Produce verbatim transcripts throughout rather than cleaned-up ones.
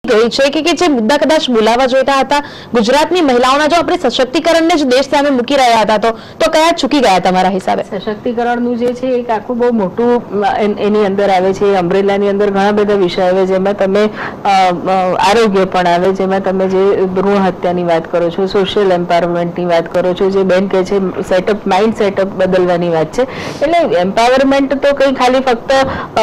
ગઈ છે કે કે જે મુદ્દા કદાચ બોલાવવા જોઈતા હતા ગુજરાતની મહિલાઓના જો આપણે સશક્તિકરણને જ દેશ સામે મૂકી રહ્યા હતા તો તો કયા ચૂકી ગયા તમારા હિસાબે? સશક્તિકરણનું જે છે એક આખું બહુ મોટું એની અંદર આવે છે, અમ્બ્રેલાની અંદર ઘણા બધા વિષય આવે જેમાં તમે આરોગ્ય પણ આવે, જેમાં તમે જે ભ્રૂણ હત્યાની વાત કરો છો, સોશિયલ એમ્પાવરમેન્ટની વાત કરો છો, જે બેન કહે છે સેટઅપ માઇન્ડ સેટઅપ બદલવાની વાત છે. એટલે એમ્પાવરમેન્ટ તો કઈ ખાલી ફક્ત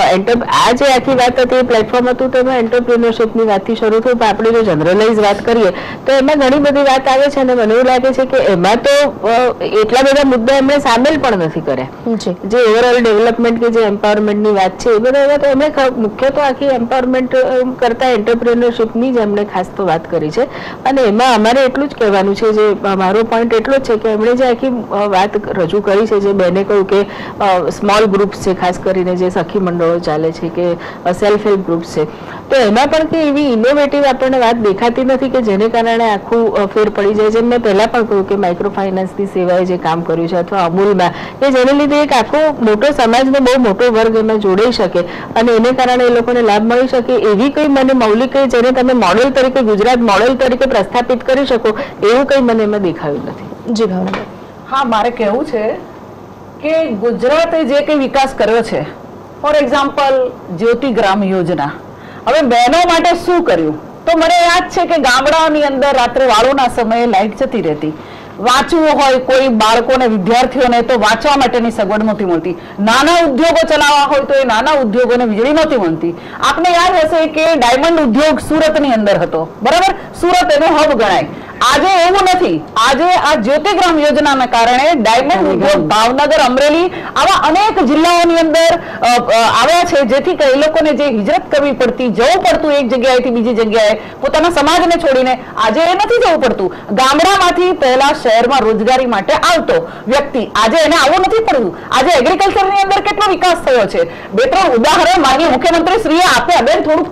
આ જે આખી વાત હતી પ્લેટફોર્મ હતું તેમાં એન્ટરપ્રિન્યોરશિપની વાતથી શરૂ થયું, પણ આપણે જો જનરલાઇઝ વાત કરીએ તો એમાં ઘણી બધી વાત આવે છે અને મને એવું લાગે છે કે એમાં તો એટલા બધા મુદ્દા એમણે સામેલ પણ નથી કર્યા. જે ઓવરઓલ ડેવલપમેન્ટ કે જે એમ્પાવરમેન્ટની વાત છે એ બધા તો એમણે મુખ્ય તો આખી એમ્પાવરમેન્ટ કરતા એન્ટરપ્રિન્યોરશિપની જ એમણે ખાસ તો વાત કરી છે. અને એમાં અમારે એટલું જ કહેવાનું છે, જે મારો પોઈન્ટ એટલો જ છે કે એમણે જે આખી વાત રજૂ કરી છે, જે બેને કહ્યું કે સ્મોલ ગ્રુપ્સ છે, ખાસ કરીને જે સખી મંડળો ચાલે છે કે સેલ્ફ હેલ્પ ગ્રુપ્સ છે, તો એમાં પણ કે એવી ઇનોવેટિવ આપણને વાત દેખાતી નથી કે જેને કારણે આખું ફેર પડી જાય. જેમ મેં પહેલા પણ કહ્યું કે માઇક્રો ફાઇનાન્સની સેવાએ જે કામ કર્યું છે અથવા અમૂલમાં કે જેને લીધે એક આખો મોટો સમાજનો બહુ મોટો વર્ગ એમાં જોડાઈ શકે અને એને કારણે એ લોકોને લાભ મળી શકે, એવી કઈ મને મૌલિક જેને તમે મોડેલ તરીકે ગુજરાત મોડેલ તરીકે પ્રસ્થાપિત કરી શકો એવું કઈ મને એમાં દેખાયું નથી. જી ભાવના. હા, મારે કહેવું છે કે ગુજરાતે જે કઈ વિકાસ કર્યો છે, ફોર એક્ઝામ્પલ જ્યોતિ ગ્રામ યોજના, હવે બહેનો માટે શું કર્યું તો મને યાદ છે કે ગામડાઓની અંદર રાત્રે વાળોના સમયે લાઈટ જતી રહેતી, વાંચવું હોય કોઈ બાળકોને વિદ્યાર્થીઓને તો વાંચવા માટેની સગવડ નહોતી મળતી, નાના ઉદ્યોગો ચલાવવા હોય તો એ નાના ઉદ્યોગોને વીજળી નહોતી મળતી. આપને યાદ હશે કે ડાયમંડ ઉદ્યોગ સુરતની અંદર હતો, બરાબર, સુરત એનો હબ ગણાય. આજે એવું નથી, આજે આ જ્યોતિગ્રામ યોજનાના કારણે ડાયમંડ ઉદ્યોગ ભાવનગર, અમરેલી આવા અનેક જિલ્લાઓની અંદર આવ્યા છે, જેથી એ લોકોને જે હિજરત કરવી પડતી, જવું પડતું એક જગ્યાએથી બીજી જગ્યાએ પોતાના સમાજને છોડીને, આજે એ નથી જવું પડતું. ગામડામાંથી પહેલા શહેરમાં રોજગારી માટે આવતો વ્યક્તિ આજે એને આવવું નથી પડતું. આજે એગ્રીકલ્ચરની અંદર કેટલો વિકાસ થયો છે. બે ત્રણ ઉદાહરણ માનનીય મુખ્યમંત્રી શ્રીએ આપ્યા. બેન થોડું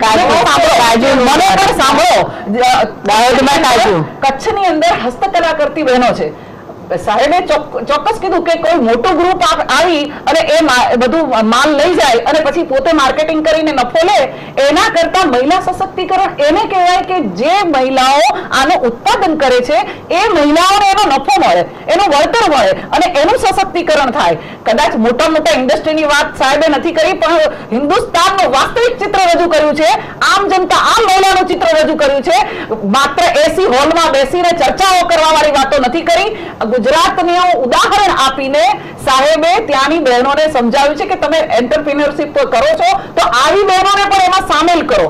મને પણ સાંભળો. કચ્છની અંદર હસ્તકલા કરતી બહેનો છે, સાહેબે ચોક્કસ કીધું કે કોઈ મોટું ગ્રુપ આવી અને એ બધું માલ લઈ જાય અને પછી પોતે માર્કેટિંગ કરીને નફો લે, એના કરતા મહિલા સશક્તિકરણ એને કહેવાય કે જે મહિલાઓ આનું ઉત્પાદન કરે છે એ મહિલાઓને એનો નફો મળે, એનું વળતર મળે અને એનું સશક્તિકરણ થાય. કદાચ મોટા મોટા ઇન્ડસ્ટ્રીની વાત સાહેબે નથી કરી, પણ હિન્દુસ્તાનનું વાસ્તવિક ચિત્ર રજૂ કર્યું છે, આમ જનતા આમ મહિલાનું ચિત્ર રજૂ કર્યું છે. માત્ર એસી હોલમાં બેસીને ચર્ચાઓ કરવા વાળી વાતો નથી કરી. ગુજરાતનું ઉદાહરણ આપીને સાહેબે ત્યાંની બહેનોને સમજાવ્યું છે કે તમે એન્ટરપ્રિન્યોરશિપ કરો છો તો આવી બહેનોને પણ એમાં સામેલ કરો.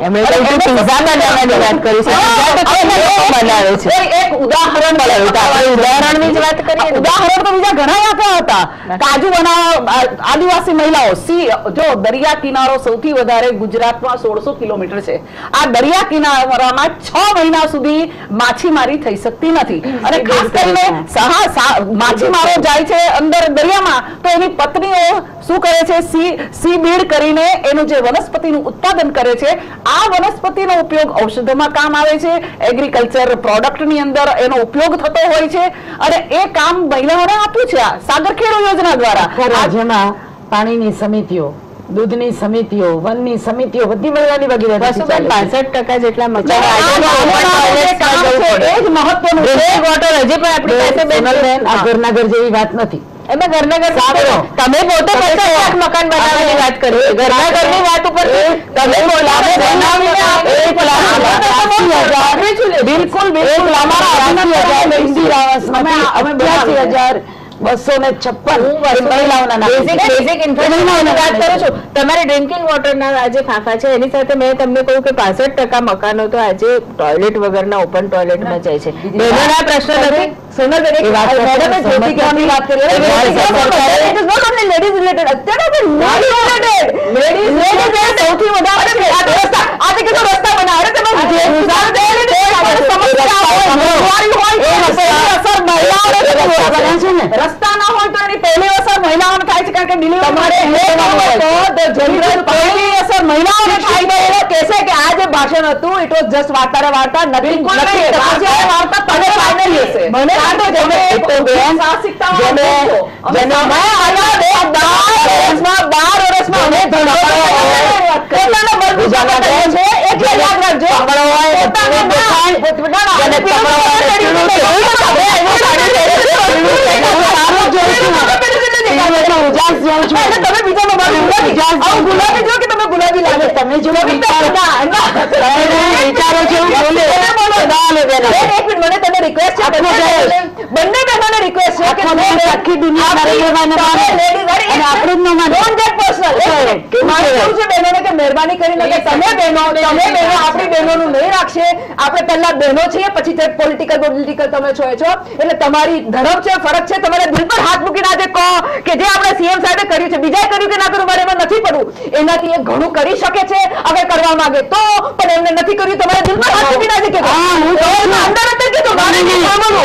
એક ઉદાહરણ ઉદાહરણની જ વાત કરીએ, ઉદાહરણ તો બીજા ઘણા આપ્યા હતા. કાજુ બનાવવા આદિવાસી મહિલાઓ, સી જો દરિયા કિનારો સૌથી વધારે ગુજરાતમાં સોળસો કિલોમીટર છે. આ દરિયા કિનારામાં છ મહિના સુધી માછીમારી થઈ શકતી નથી અને ખાસ કરીને માછીમારો જાય છે અંદર દરિયામાં તો એની પત્નીઓ શું કરે છે, સી સી બીડ કરીને એનું જે વનસ્પતિનું ઉત્પાદન કરે છે, આ વનસ્પતિનો ઉપયોગ ઔષધમાં કામ આવે છે, એગ્રીકલ્ચર પ્રોડક્ટની અંદર એનો ઉપયોગ થતો હોય છે અને એ કામ મહિલાઓને આપ્યું છે આ સાગરખેડુ યોજના દ્વારા. જેમાં પાણીની સમિતિઓ, દૂધની સમિતિઓ, વનની સમિતિઓ બધી મહિલાની ભાગીદારી પાસઠ ટકા જેટલા ઘરના ઘર જેવી વાત નથી. એમાં ઘરના ઘર તમે પોતે મકાન બનાવવાની વાત કરી, ઘરના ઘરની વાત ઉપર તમે બિલકુલ બિલકુલ હજાર બસો ને છપ્પન તમારે ડ્રિંકિંગ વોટરના આજે ફાંફા છે, એની સાથે મેં તમને કહ્યું કે પાસઠ ટકા મકાનો તો આજે ટોયલેટ વગરના ઓપન ટોયલેટમાં જાય છે. બહેનોના પ્રશ્ન નથી. સૌથી વધારે રસ્તા બનાવે રસ્તા ના હોય તો એની પહેલી અસર મહિલાઓને થાય છે, કારણ કે પહેલી અસર મહિલાઓને થાય છે. એ કહેશે કે આ જે ભાષણ હતું ઇટ વોઝ જસ્ટ વાર્તા વાર્તા નથી વાર્તા તમે ફાઇનલી હશે. મને બાર વર્ષમાં અમે પોતાના બળ છે એટલે યાદ રાખજો. ગુલાબી જો કે તમે ગુલાબી લાગે તમે જો વિચારો છો બોલે એક મિનિટ મને તમે રિક્વેસ્ટ છે બંને બહેનોને રિક્વેસ્ટ છે કે આખી દુનિયા બહેનોને કે મહેરબાની કરીને તમે બહેનો તમે બહેનો આપણી બહેનોનું નહીં રાખશે. આપણે પહેલા બહેનો છીએ પછી પોલિટિકલ પોલિટિકલ તમે છો છો એટલે તમારી ધર્મ છે ફરક છે. તમારે દિલ પર હાથ મૂકીને આજે કહો કે જે આપણે સીએમ સાહેબે કર્યું છે બીજાએ કર્યું કે ના કર્યું મારે એમાં નથી પડવું. એનાથી એ ઘણું કરી શકે છે અગર કરવા માંગે તો, પણ એમને નથી કર્યું. તમારે દિલ પર હાથ મૂકીને આજે કીધું અંદર અંદર કીધું મારે નહીં કરવાનું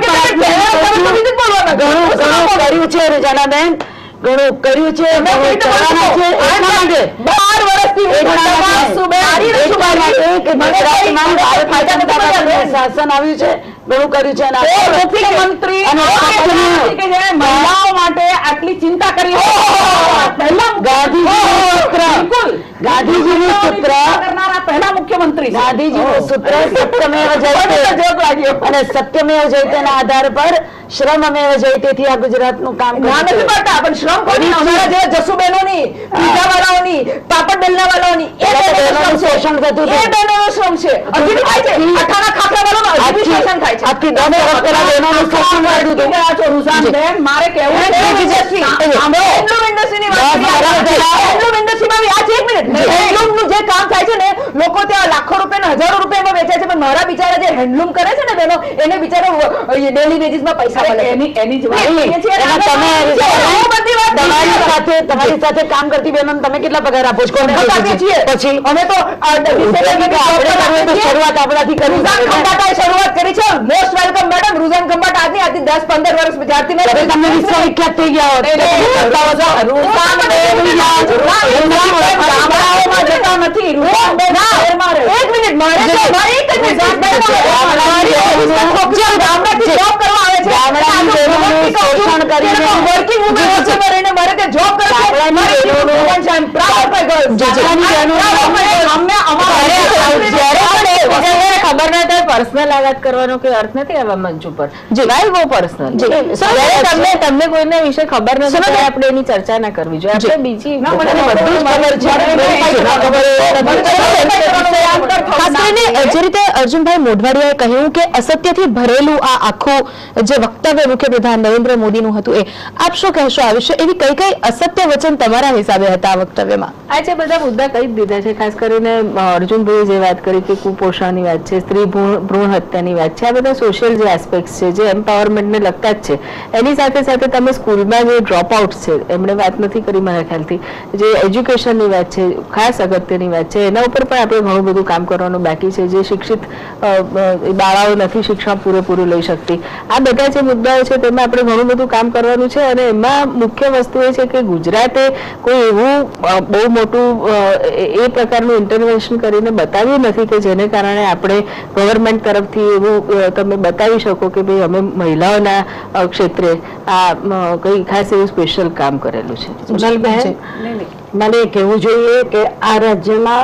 કર્યું છે રજાનાબેન ઘણું કર્યું છે બાર વર્ષથી શાસન આવ્યું છે ઘણું કર્યું છે મુખ્યમંત્રી મહિલાઓ માટે આટલી ચિંતા કરી ગાંધીજીનું સૂત્ર કરનારા પહેલા મુખ્યમંત્રી ગાંધીજીનું સૂત્ર સત્યમેવ જયતે અને સત્યમેવ જયતેના આધાર પર શ્રમમેવ જયતેથી આ ગુજરાતનું કામ નથી પડતા પણ શ્રમ કોની અમારા જે જસુબેનોની પીઝાવાળાઓની પાપડ બેલનાવાળાઓની એ બહેનોનું શોષણ થતું એ બહેનોનું શ્રમ છે હજી થાય છે અઠાણા ખાખરાવાળાનું હજી શોષણ થાય છે આખી દસ વર્ષના બહેનોનું શોષણ થતું હતું આ છો રૂસાનબેન મારે કહેવું છે ઇન્ડસ્ટ્રી હેન્ડલૂમ ઇન્ડસ્ટ્રીની વાત હેન્ડલૂમ ઇન્ડસ્ટ્રીમાં આજ એક મિનિટ હેન્ડલૂમનું જે કામ થાય છે ને લોકો ત્યાં લાખો રૂપિયા હજારો રૂપિયામાં વેચાય છે પણ મારા બિચારા જે હેન્ડલૂમ કરે છે ને બહેનો એને બિચારો ડેલી બેઝિસમાં પૈસા મળે એની એની તમારી સાથે તમારી સાથે કામ કરતી બહેનોને તમે કેટલા પગાર આપો છો પછી અમે તો શરૂઆત આપણાથી કરી ખંભાટાએ શરૂઆત કરી છે. Most welcome madam Ruzan Khambatta આજની આજથી દસ પંદર વર્ષ જ્યારથી મેં તમને વિશ્વવિખ્યાત થઈ ગયા હોત ગામડાઓમાં જતા નથી એક મિનિટ મારે ગામડાથી જોબ કરવા આવે છે શોષણ કરીને વર્કિંગ વુમન વચ્ચે રહીને મારે તે જોબ કરે ખબર ના થાય પર્સનલ આ વાત કરવાનો કોઈ અર્થ નથી આવા મંચ ઉપર ભાઈ બહુ પર્સનલ તમને તમને કોઈને વિશે ખબર નથી આપણે એની ચર્ચા ના કરવી જોઈએ. આપણે બીજી ખાસ કરીને જે રીતે અર્જુનભાઈ મોઢવાડિયાએ કહ્યું કે અસત્યથી ભરેલું આ આખું જે વક્તવ્ય મુખ્યપ્રધાન નરેન્દ્ર મોદીનું હતું એ આપ શું કહેશો આ વિશે? એવી કઈ કઈ અસત્ય વચન તમારા હિસાબે હતા આ વક્તવ્યમાં? આજે બધા મુદ્દા કહી જ દીધા છે. ખાસ કરીને અર્જુનભાઈએ જે વાત કરી કે કુપોષણની વાત છે, સ્ત્રી ભ્રૂણ હત્યાની વાત છે, આ બધા સોશિયલ જે એસ્પેક્ટ છે જે એમ્પાવરમેન્ટને લગતા જ છે. એની સાથે સાથે તમે સ્કૂલમાં જે ડ્રોપ આઉટ છે એમણે વાત નથી કરી મારા ખ્યાલથી, જે એજ્યુકેશનની વાત છે ખાસ અગત્યની વાત છે. એના ઉપર પણ આપણે ઘણું બધું કામ કરવાનું બાકી છે. જે શિક્ષિત બાળાઓ નથી શિક્ષણ પૂરેપૂરું લઈ શકતી, આ બધા જે મુદ્દાઓ છે તેમાં આપણે ઘણું બધું કામ કરવાનું છે. અને એમાં મુખ્ય વસ્તુ એ છે કે ગુજરાતે કોઈ એવું બહુ મોટું એ પ્રકારનું ઇન્ટરવેન્શન કરીને બતાવ્યું નથી કે જેને કારણે આપણે ગવર્મેન્ટ તરફથી એવું તમે બતાવી શકો કે ભાઈ અમે મહિલાઓના ક્ષેત્રે આ કઈ ખાસ એવું સ્પેશિયલ કામ કરેલું છે. મને કહેવું જોઈએ કે આ રાજ્યમાં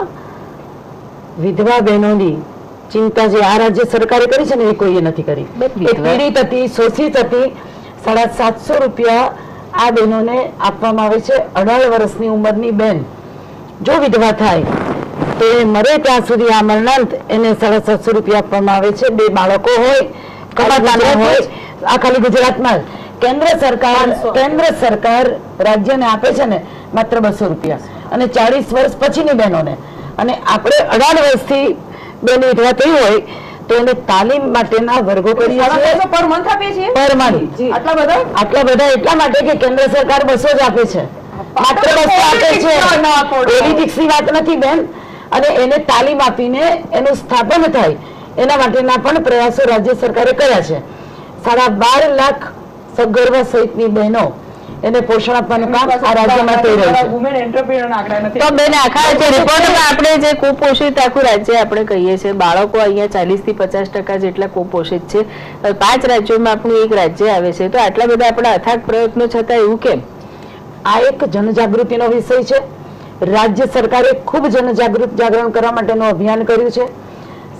વિધવા બહેનોની ચિંતા જે આ રાજ્ય સરકારે કરી છે ને એ કોઈએ નથી કરી. પીડિત હતી, શોષિત હતી. સાડા સાતસો રૂપિયા આ બહેનોને આપવામાં આવે છે. અઢાર વર્ષની ઉંમરની બેન જો વિધવા થાય તો એ મરે ત્યાં સુધી આ મરણાંત એને સાડા સાતસો રૂપિયા આપવામાં આવે છે. બે બાળકો હોય કમાતા હોય આ ખાલી ગુજરાતમાં કેન્દ્ર સરકાર કેન્દ્ર સરકાર રાજ્યને આપે છે ને માત્ર બસો રૂપિયા અને ચાલીસ વર્ષ પછીની બહેનોને. અને આપણે અઢાર વર્ષથી બેન વિધવા થઈ હોય તો એને તાલીમ માટેના વર્ગો કરીએ છીએ પર મંથ આપીએ છીએ પર મંથ. આટલા બધા આટલા બધા એટલા માટે કે કેન્દ્ર સરકાર બસો જ આપે છે, માત્ર બસો આપે છે. પોલિટિક્સની વાત નથી બેન. અને એને તાલીમ આપીને એનું સ્થાપન થાય એના માટેના પણ પ્રયાસો રાજ્ય સરકારે કર્યા છે. સાડા બાર લાખ સગર્ભા સહિતની બહેનો એને પોષણ આપવાનું કામ આ રાજ્યમાં થઈ રહ્યું છે. તો બેન આખા જે રિપોર્ટમાં આપણે જે કુપોષિત આખું રાજ્ય આપણે કહીએ છીએ, બાળકો અહીંયા ચાલીસ થી પચાસ ટકા જેટલા કુપોષિત છે. પાંચ રાજ્યોમાં આપણું એક રાજ્ય આવે છે. તો આટલા બધા આપણા અથાગ પ્રયત્નો છતાં એવું કેમ? આ એક જનજાગૃતિનો વિષય છે. રાજ્ય સરકારે ખૂબ જનજાગૃત જાગરણ કરવા માટેનું અભિયાન કર્યું છે.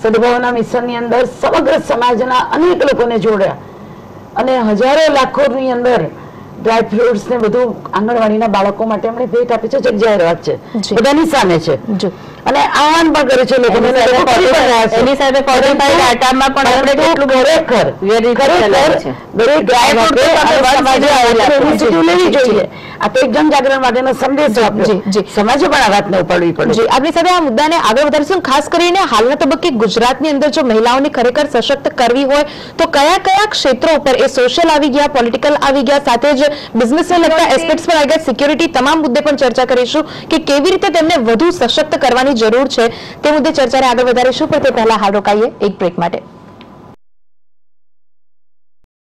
સદભાવના મિશનની અંદર સમગ્ર સમાજના અનેક લોકોને જોડ્યા અને હજારો લાખોની અંદર ડ્રાય ફ્રૂટ્સ ને બધું આંગણવાડીના બાળકો માટે એમણે ભેટ આપી છે. જગ્યાએ વાત છે, જી. બધાની સામે છે જી. અને આહવાન પણ કરે છે લોકોને. એની સાથે લોકો કરી પણ રહ્યા છે. એની સાથે fortified આટામાં પણ આપણે કેટલું ખરેખર વ્યવસ્થિત ચલાવે છે. દરેક ગાય માટે અને સમાજે આ initiative લેવી જોઈએ. આ તો એક જનજાગરણ માટેનો સંદેશો આપ્યો. જી, જી. સમાજે પણ આ વાતને ઉપાડવી પડે. જી, આપની સાથે આ મુદ્દાને આગળ વધારીશું. ખાસ કરીને હાલના તબક્કે ગુજરાતની અંદર જો મહિલાઓને ખરેખર સશક્ત કરવી હોય તો કયા કયા ક્ષેત્રો ઉપર એ સોશિયલ આવી ગયા, પોલિટિકલ આવી ગયા, સાથે જ બિઝનેસને લગતા એસ્પેક્ટ્સ પર આવી ગયા, સિક્યોરિટી, તમામ મુદ્દે પણ ચર્ચા કરીશું કે કેવી રીતે તેમને વધુ સશક્ત કરવાની જરૂર છે તે મુદ્દે ચર્ચાને આગળ વધારીશું. પણ તે પહેલા હાલ રોકાઈએ એક બ્રેક માટે.